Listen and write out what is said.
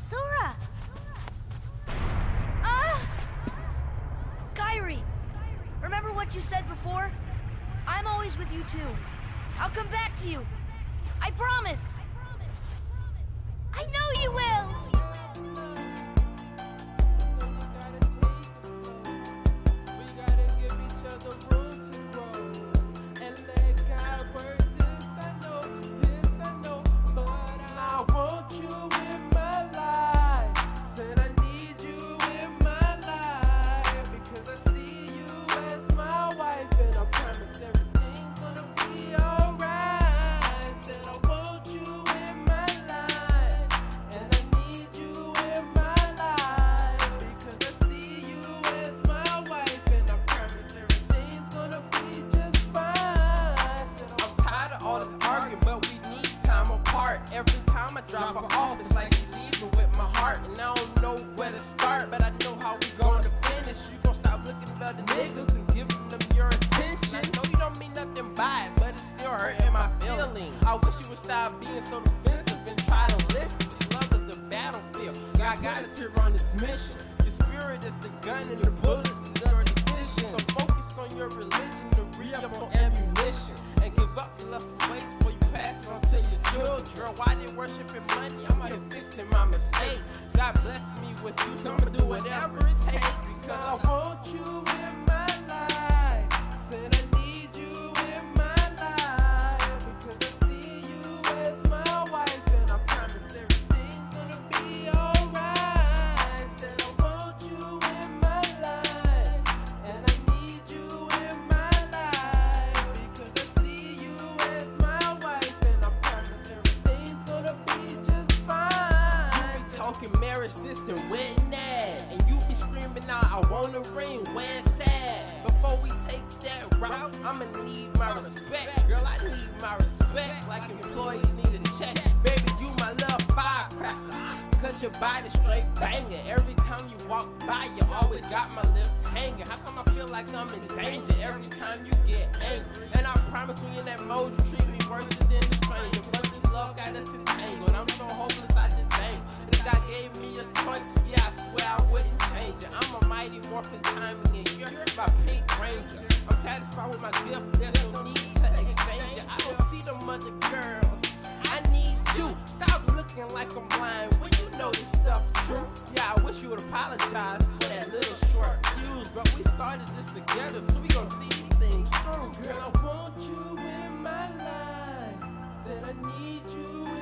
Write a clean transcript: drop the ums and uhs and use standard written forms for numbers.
Sura! Kyrie! Remember what you said before? I'm always with you too. I'll come back to you. I promise! I know you will! Every time I drop her off, it's like she leaving with my heart. And I don't know where to start, but I know how we gonna finish. You gon' stop looking at other niggas and giving them your attention. I know you don't mean nothing by it, but it's still hurting my feelings. I wish you would stop being so defensive and try to listen. Love is a battlefield. God got us here on this mission. Your spirit is the gun and the bullets is your decision. So focus on your religion and re-up on ammunition. And give up your lustful ways before you pass it on to your children. Why they worshiping money? I'm out here fixing my mistakes. God bless me with you, so I'ma do whatever it takes. Because I want you in my life. Said I need you in my life. Because I see you as my wife. And I promise everything's gonna be alright. Said I want you in my life. And I need you in my life. Because I see you as my wife. And I promise everything's gonna be just fine. You be talking marriage, this and when that. And you be screaming out, I want a ring, when it's at. Before we take that route, I'ma need my respect. Girl, I need my respect. Like employees need a check. Baby, you my little firecracker. Cause your body straight banging. Every time you walk by, you always got my lips hanging. How come I feel like I'm in danger every time you get angry? And I promise when you're in that mode, you treat me worse than a stranger. But this love got us entangled. I'm so hopeless, I just ain't. If God gave me a choice, yeah, I swear I wouldn't change it. I'm a mighty morphin' timing, and you're my pink ranger. I'm satisfied with my gift, there's no need to exchange it. I don't see them other girls, I need you. Stop looking like I'm blind when you know this stuff true. Yeah, I wish you would apologize for that little short fuse, but we started this together, so we gon' see these things through. Girl, I want you in my life. Said I need you in